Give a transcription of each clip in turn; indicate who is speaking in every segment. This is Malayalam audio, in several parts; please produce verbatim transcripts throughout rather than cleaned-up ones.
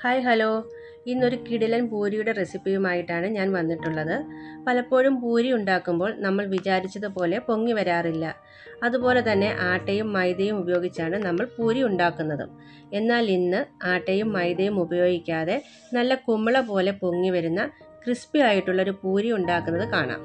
Speaker 1: ഹായ് ഹലോ ഇന്നൊരു കിടിലൻ പൂരിയുടെ റെസിപ്പിയുമായിട്ടാണ് ഞാൻ വന്നിട്ടുള്ളത്. പലപ്പോഴും പൂരി ഉണ്ടാക്കുമ്പോൾ നമ്മൾ വിചാരിച്ചതുപോലെ പൊങ്ങി വരാറില്ല. അതുപോലെ തന്നെ ആട്ടയും മൈദയും ഉപയോഗിച്ചാണ് നമ്മൾ പൂരി ഉണ്ടാക്കുന്നതും. എന്നാൽ ഇന്ന് ആട്ടയും മൈദയും ഉപയോഗിക്കാതെ നല്ല കുമിള പോലെ പൊങ്ങി വരുന്ന ക്രിസ്പി ആയിട്ടുള്ളൊരു പൂരി ഉണ്ടാക്കുന്നത് കാണാം.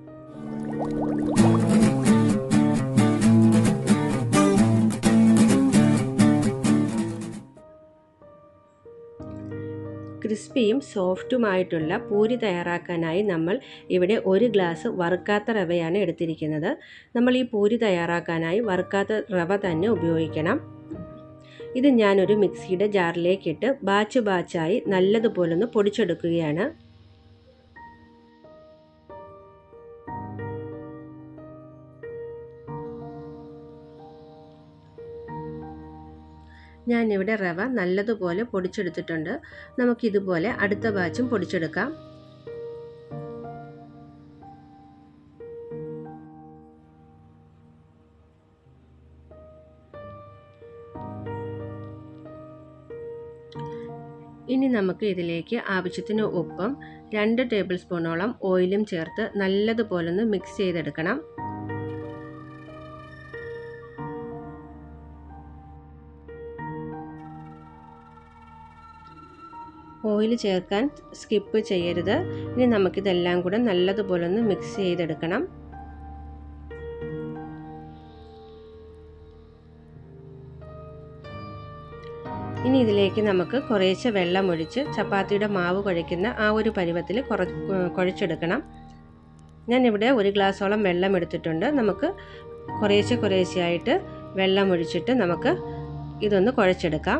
Speaker 1: ക്രിസ്പിയും സോഫ്റ്റുമായിട്ടുള്ള പൂരി തയ്യാറാക്കാനായി നമ്മൾ ഇവിടെ ഒരു ഗ്ലാസ് വറുക്കാത്ത റവയാണ് എടുത്തിരിക്കുന്നത്. നമ്മൾ ഈ പൂരി തയ്യാറാക്കാനായി വറുക്കാത്ത റവ തന്നെ ഉപയോഗിക്കണം. ഇത് ഞാനൊരു മിക്സിയുടെ ജാറിലേക്കിട്ട് ബാച്ച് ബാച്ചായി നല്ലതുപോലൊന്ന് പൊടിച്ചെടുക്കുകയാണ്. ഞാനിവിടെ റവ നല്ലതുപോലെ പൊടിച്ചെടുത്തിട്ടുണ്ട്. നമുക്കിതുപോലെ അടുത്ത ബാച്ചും പൊടിച്ചെടുക്കാം. ഇനി നമുക്ക് ഇതിലേക്ക് ആവശ്യത്തിന് ഉപ്പും രണ്ട് ടേബിൾ സ്പൂണോളം ഓയിലും ചേർത്ത് നല്ലതുപോലെ ഒന്ന് മിക്സ് ചെയ്തെടുക്കണം. ഓയിൽ ചേർക്കാൻ സ്കിപ്പ് ചെയ്യരുത്. ഇനി നമുക്കിതെല്ലാം കൂടെ നല്ലതുപോലെ ഒന്ന് മിക്സ് ചെയ്തെടുക്കണം. ഇനി ഇതിലേക്ക് നമുക്ക് കുറേശ്ശെ വെള്ളം ഒഴിച്ച് ചപ്പാത്തിയുടെ മാവ് കുഴയ്ക്കുന്ന ആ ഒരു പരുവത്തിൽ കുറ കുഴച്ചെടുക്കണം. ഞാനിവിടെ ഒരു ഗ്ലാസോളം വെള്ളം എടുത്തിട്ടുണ്ട്. നമുക്ക് കുറേശ്ശെ കുറേശ്ശെയായിട്ട് വെള്ളം ഒഴിച്ചിട്ട് നമുക്ക് ഇതൊന്ന് കുഴച്ചെടുക്കാം.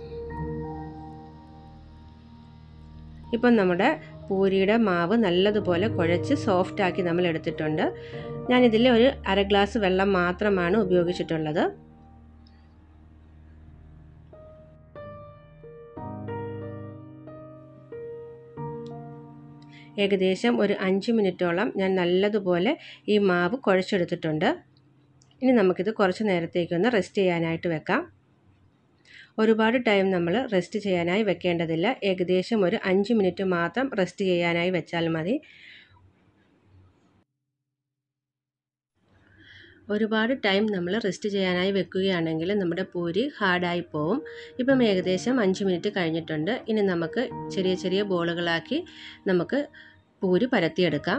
Speaker 1: ഇപ്പം നമ്മുടെ പൂരിയുടെ മാവ് നല്ലതുപോലെ കുഴച്ച് സോഫ്റ്റാക്കി നമ്മൾ എടുത്തിട്ടുണ്ട്. ഞാനിതിൽ ഒരു അര ഗ്ലാസ് വെള്ളം മാത്രമാണ് ഉപയോഗിച്ചിട്ടുള്ളത്. ഏകദേശം ഒരു അഞ്ച് മിനിറ്റോളം ഞാൻ നല്ലതുപോലെ ഈ മാവ് കുഴച്ചെടുത്തിട്ടുണ്ട്. ഇനി നമുക്കിത് കുറച്ച് നേരത്തേക്കൊന്ന് റെസ്റ്റ് ചെയ്യാനായിട്ട് വെക്കാം. ഒരുപാട് ടൈം നമ്മൾ റെസ്റ്റ് ചെയ്യാനായി വെക്കേണ്ടതില്ല. ഏകദേശം ഒരു അഞ്ച് മിനിറ്റ് മാത്രം റെസ്റ്റ് ചെയ്യാനായി വെച്ചാൽ മതി. ഒരുപാട് ടൈം നമ്മൾ റെസ്റ്റ് ചെയ്യാനായി വെക്കുകയാണെങ്കിൽ നമ്മുടെ പൂരി ഹാർഡായി പോവും. ഇപ്പം ഏകദേശം അഞ്ച് മിനിറ്റ് കഴിഞ്ഞിട്ടുണ്ട്. ഇനി നമുക്ക് ചെറിയ ചെറിയ ബോളുകളാക്കി നമുക്ക് പൂരി പരത്തിയെടുക്കാം.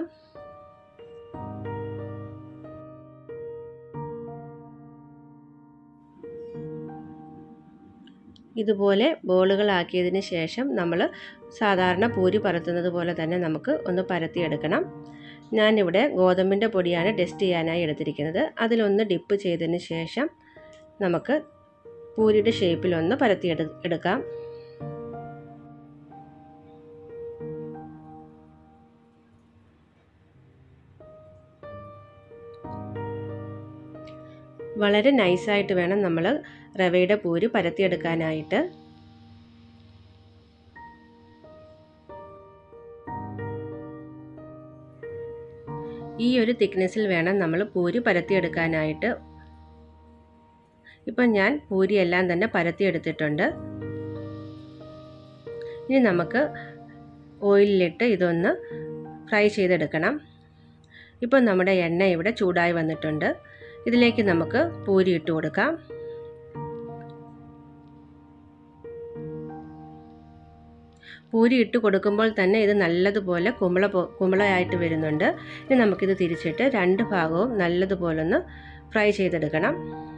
Speaker 1: ഇതുപോലെ ബോളുകളാക്കിയതിന് ശേഷം നമ്മൾ സാധാരണ പൂരി പരത്തുന്നത് പോലെ തന്നെ നമുക്ക് ഒന്ന് പരത്തിയെടുക്കണം. ഞാനിവിടെ ഗോതമ്പിൻ്റെ പൊടിയാണ് ഡസ്റ്റ് ചെയ്യാനായി എടുത്തിരിക്കുന്നത്. അതിലൊന്ന് ഡിപ്പ് ചെയ്തതിന് ശേഷം നമുക്ക് പൂരിയുടെ ഷേപ്പിലൊന്ന് പരത്തിയെടു എടുക്കാം വളരെ നൈസായിട്ട് വേണം നമ്മൾ റവയുടെ പൂരി പരത്തിയെടുക്കാനായിട്ട്. ഈ ഒരു തിക്നെസ്സിൽ വേണം നമ്മൾ പൂരി പരത്തിയെടുക്കാനായിട്ട്. ഇപ്പം ഞാൻ പൂരി എല്ലാം തന്നെ പരത്തിയെടുത്തിട്ടുണ്ട്. ഇനി നമുക്ക് ഓയിലിലിട്ട് ഇതൊന്ന് ഫ്രൈ ചെയ്തെടുക്കണം. ഇപ്പം നമ്മുടെ എണ്ണ ഇവിടെ ചൂടായി വന്നിട്ടുണ്ട്. ഇതിലേക്ക് നമുക്ക് പൂരി ഇട്ട് കൊടുക്കാം. പൂരി ഇട്ട് കൊടുക്കുമ്പോൾ തന്നെ ഇത് നല്ലതുപോലെ കുമിള കുമിളയായിട്ട് വരുന്നുണ്ട്. ഇനി നമുക്കിത് തിരിച്ചിട്ട് രണ്ട് ഭാഗവും നല്ലതുപോലെ ഒന്ന് ഫ്രൈ ചെയ്തെടുക്കണം.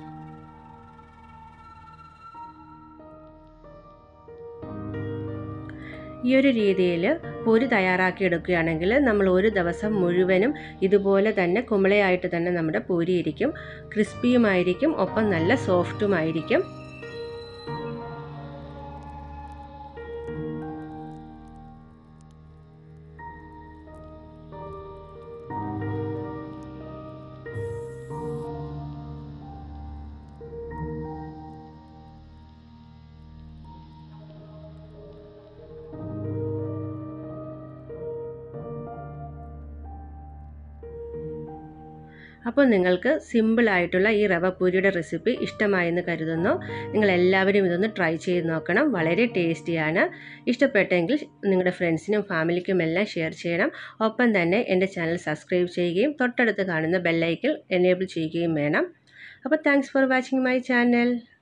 Speaker 1: ഈ ഒരു രീതിയിൽ പൂരി തയ്യാറാക്കി എടുക്കുകയാണെങ്കിൽ നമ്മൾ ഒരു ദിവസം മുഴുവനും ഇതുപോലെ തന്നെ കുമിളയായിട്ട് തന്നെ നമ്മുടെ പൂരി ഇരിക്കും. ക്രിസ്പിയുമായിരിക്കും, ഒപ്പം നല്ല സോഫ്റ്റുമായിരിക്കും. അപ്പോൾ നിങ്ങൾക്ക് സിമ്പിളായിട്ടുള്ള ഈ റവ പൂരിയുടെ റെസിപ്പി ഇഷ്ടമായെന്ന് കരുതുന്നു. നിങ്ങളെല്ലാവരും ഇതൊന്ന് ട്രൈ ചെയ്ത് നോക്കണം. വളരെ ടേസ്റ്റിയാണ്. ഇഷ്ടപ്പെട്ടെങ്കിൽ നിങ്ങളുടെ ഫ്രണ്ട്സിനും ഫാമിലിക്കും എല്ലാം ഷെയർ ചെയ്യണം. ഒപ്പം തന്നെ എൻ്റെ ചാനൽ സബ്സ്ക്രൈബ് ചെയ്യുകയും തൊട്ടടുത്ത് കാണുന്ന ബെല്ലൈക്കൺ എനേബിൾ ചെയ്യുകയും വേണം. അപ്പോൾ thanks for watching my channel.